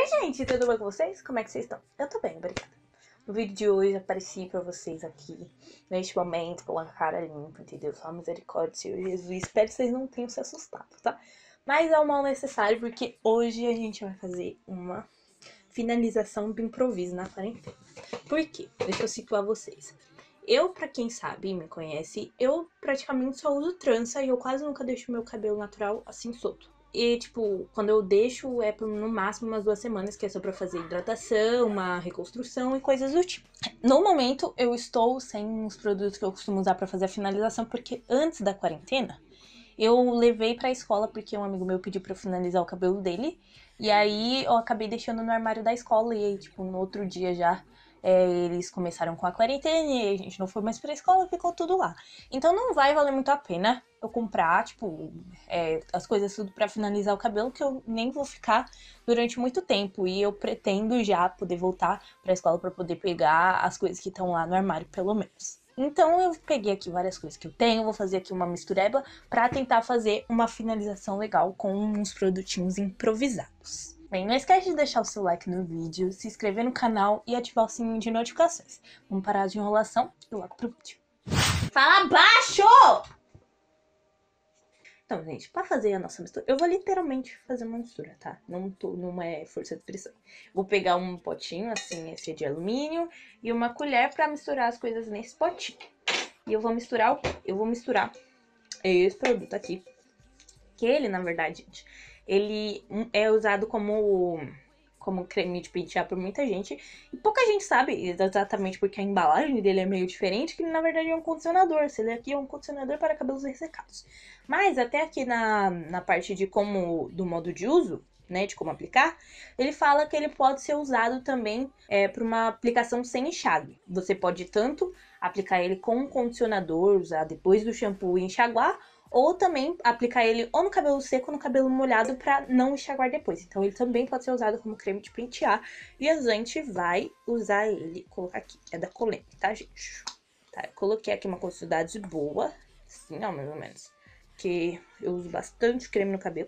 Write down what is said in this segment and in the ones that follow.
Oi gente, tudo bem com vocês? Como é que vocês estão? Eu tô bem, obrigada. No vídeo de hoje apareci pra vocês aqui, neste momento, com a cara limpa, entendeu? Só misericórdia, Senhor Jesus. Espero que vocês não tenham se assustado, tá? Mas é o mal necessário, porque hoje a gente vai fazer uma finalização do improviso na quarentena. Por quê? Deixa eu situar vocês. Eu, pra quem sabe e me conhece, eu praticamente só uso trança e eu quase nunca deixo meu cabelo natural assim solto. E, tipo, quando eu deixo é por no máximo umas 2 semanas, que é só pra fazer hidratação, uma reconstrução e coisas do tipo. No momento, eu estou sem os produtos que eu costumo usar pra fazer a finalização, porque antes da quarentena, eu levei pra escola porque um amigo meu pediu pra eu finalizar o cabelo dele. E aí, eu acabei deixando no armário da escola e aí, tipo, no outro dia já... eles começaram com a quarentena e a gente não foi mais pra escola, ficou tudo lá. Então não vai valer muito a pena eu comprar, tipo, as coisas tudo pra finalizar o cabelo, que eu nem vou ficar durante muito tempo. E eu pretendo já poder voltar pra escola pra poder pegar as coisas que estão lá no armário, pelo menos. Então eu peguei aqui várias coisas que eu tenho, vou fazer aqui uma mistureba pra tentar fazer uma finalização legal com uns produtinhos improvisados. Bem, não esquece de deixar o seu like no vídeo, se inscrever no canal e ativar o sininho de notificações. Vamos parar de enrolação e logo pro vídeo. Fala baixo! Então, gente, pra fazer a nossa mistura, eu vou literalmente fazer uma mistura, tá? Não é força de expressão. Vou pegar um potinho, assim, esse de alumínio, e uma colher pra misturar as coisas nesse potinho. E eu vou misturar o quê? Eu vou misturar esse produto aqui, que ele, na verdade, gente, ele é usado como creme de pentear por muita gente. E pouca gente sabe exatamente porque a embalagem dele é meio diferente, que na verdade é um condicionador. Se ele aqui é um condicionador para cabelos ressecados. Mas até aqui na parte de do modo de uso, né, de como aplicar, ele fala que ele pode ser usado também para uma aplicação sem enxágue. Você pode tanto aplicar ele com um condicionador, usar depois do shampoo e enxaguar, ou também aplicar ele ou no cabelo seco ou no cabelo molhado pra não enxaguar depois. Então ele também pode ser usado como creme de pentear. E a gente vai usar ele, colocar aqui, é da Colene, tá, gente? Tá, eu coloquei aqui uma quantidade boa, assim, ó, mais ou menos. Que eu uso bastante creme no cabelo.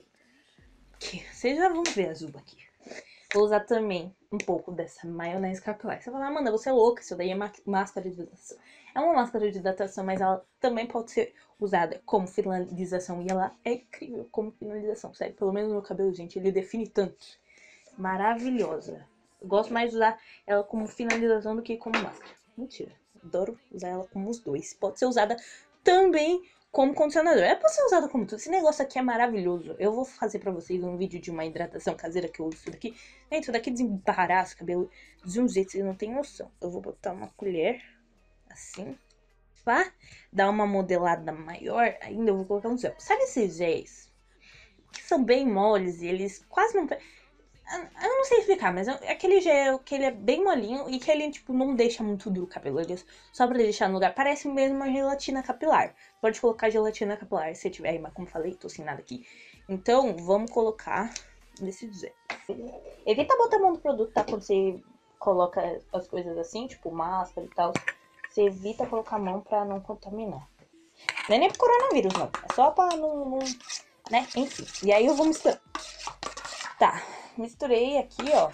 Que vocês já vão ver as uvas aqui. Vou usar também um pouco dessa maionese capilar. Você fala, Amanda, você é louca, isso daí é máscara de hidratação. É uma máscara de hidratação, mas ela também pode ser usada como finalização. E ela é incrível como finalização, sério. Pelo menos no meu cabelo, gente, ele define tanto. Maravilhosa. Eu gosto mais de usar ela como finalização do que como máscara. Mentira, adoro usar ela como os dois. Pode ser usada também como condicionador. É pra ser usado como tudo. Esse negócio aqui é maravilhoso. Eu vou fazer pra vocês um vídeo de uma hidratação caseira que eu uso isso daqui. Gente, isso daqui desembaraça o cabelo de um jeito que vocês não têm noção. Eu vou botar uma colher, assim, pra dar uma modelada maior. Ainda eu vou colocar um gel. Sabe esses géis que são bem moles e eles quase não... Eu não sei explicar, mas é aquele gel que ele é bem molinho e que ele, tipo, não deixa muito duro o cabelo. Ele só pra deixar no lugar. Parece mesmo uma gelatina capilar. Pode colocar gelatina capilar se tiver, mas como falei, tô sem nada aqui. Então, vamos colocar nesse gel. Evita botar a mão no produto, tá? Quando você coloca as coisas assim, tipo máscara e tal. Você evita colocar a mão pra não contaminar. Não é nem pro coronavírus, não. É só pra não né? Enfim. E aí eu vou misturar. Tá. Misturei aqui, ó.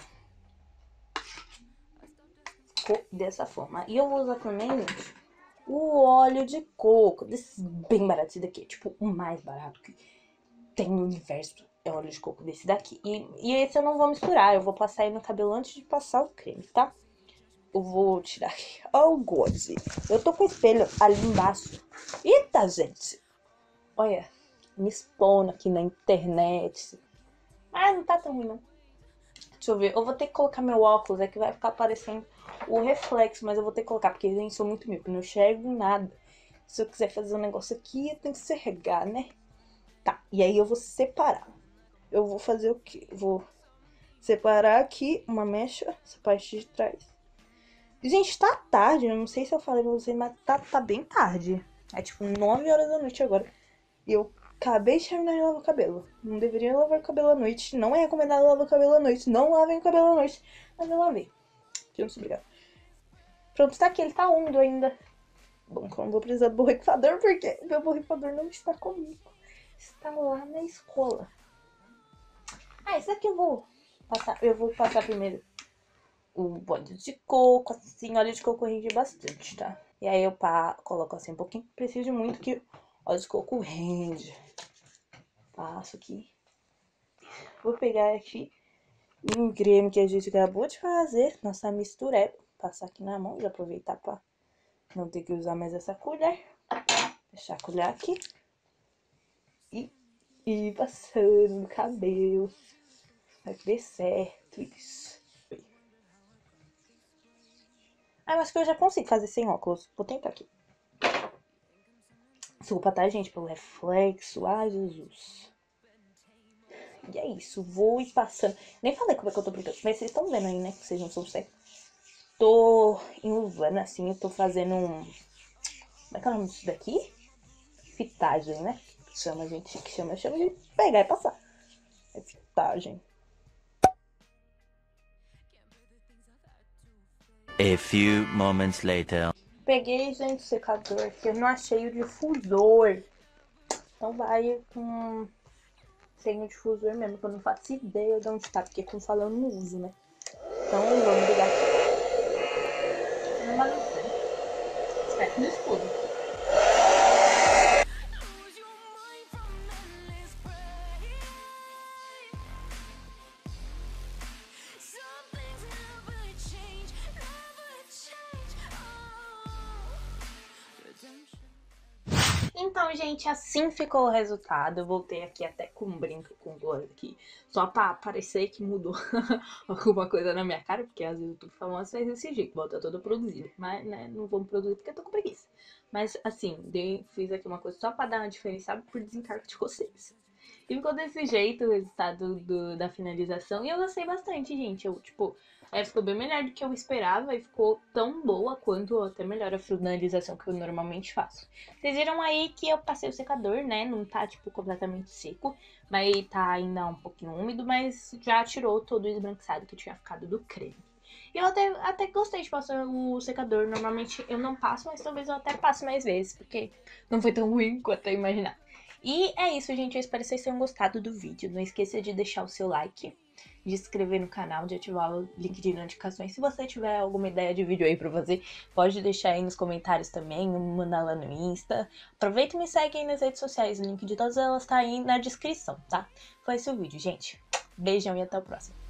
Ficou dessa forma. E eu vou usar também, gente, o óleo de coco. Desses bem baratos daqui. Tipo, o mais barato que tem no universo é óleo de coco desse daqui. E esse eu não vou misturar. Eu vou passar ele no cabelo antes de passar o creme, tá? Eu vou tirar aqui. Oh, gode. Eu tô com o espelho ali embaixo. Eita, gente. Olha, me expondo aqui na internet. Ah, não tá tão ruim, não. Deixa eu ver, eu vou ter que colocar meu óculos, é que vai ficar aparecendo o reflexo, mas eu vou ter que colocar, porque eu sou muito míope, não enxergo nada. Se eu quiser fazer um negócio aqui, eu tenho que serregar, né? Tá, e aí eu vou separar. Eu vou fazer o quê? Eu vou separar aqui uma mecha, essa parte de trás. Gente, tá tarde, eu não sei se eu falei pra vocês, mas tá bem tarde. É tipo 9 horas da noite agora. E eu acabei de terminar de lavar o cabelo. Não deveria lavar o cabelo à noite. Não é recomendado lavar o cabelo à noite. Não lavem o cabelo à noite. Mas eu lavei. Eu não sou obrigada. Pronto, está aqui. Ele tá úmido ainda. Bom, que eu não vou precisar do borrifador, porque meu borrifador não está comigo. Está lá na escola. Ah, esse aqui eu vou Eu vou passar primeiro o óleo de coco, assim, óleo de coco rende bastante, tá? E aí eu coloco assim um pouquinho, preciso muito que óleo de coco rende. Passo aqui. Vou pegar aqui o creme que a gente acabou de fazer, nossa mistura, passar aqui na mão, já aproveitar pra não ter que usar mais essa colher. Deixar a colher aqui. E passando no cabelo. Vai que dê certo isso. Ah, eu acho que eu já consigo fazer sem óculos. Vou tentar aqui. Desculpa, tá, gente, pelo reflexo. Ai, Jesus. E é isso. Vou ir passando. Nem falei como é que eu tô brincando. Mas vocês estão vendo aí, né? Que vocês não são cegos. Tô enluvando assim. Eu tô fazendo um... Como é que é o nome disso daqui? Fitagem, né? Chama a gente, que chama de pegar e passar. É fitagem. A few moments later. Peguei, gente, o secador, que eu não achei o difusor. Então vai com... Sem o difusor mesmo, que eu não faço ideia de onde tá, porque como falando não uso, né? Então vamos ligar aqui. Não vai não ser. Espero que não escuro. Então, gente, assim ficou o resultado. Eu voltei aqui até com um brinco com glória aqui, só pra parecer que mudou alguma coisa na minha cara, porque às vezes eu tô falando faz desse jeito, volta toda produzida. Mas, né, não vamos produzir porque eu tô com preguiça. Mas, assim, fiz aqui uma coisa só pra dar uma diferenciada por desencargo de vocês. E ficou desse jeito o resultado da finalização. E eu gostei bastante, gente. Eu, tipo, ficou bem melhor do que eu esperava e ficou tão boa quanto, ou até melhor, a finalização que eu normalmente faço. Vocês viram aí que eu passei o secador, né? Não tá, tipo, completamente seco, mas tá ainda um pouquinho úmido, mas já tirou todo o esbranquiçado que tinha ficado do creme. E eu até gostei de passar o secador. Normalmente eu não passo, mas talvez eu até passe mais vezes, porque não foi tão ruim quanto eu imaginava. E é isso, gente. Eu espero que vocês tenham gostado do vídeo. Não esqueça de deixar o seu like, de se inscrever no canal, de ativar o link de notificações. Se você tiver alguma ideia de vídeo aí pra fazer, pode deixar aí nos comentários também, mandar lá no Insta. Aproveita e me segue aí nas redes sociais. O link de todas elas tá aí na descrição, tá? Foi esse o vídeo, gente. Beijão e até o próximo.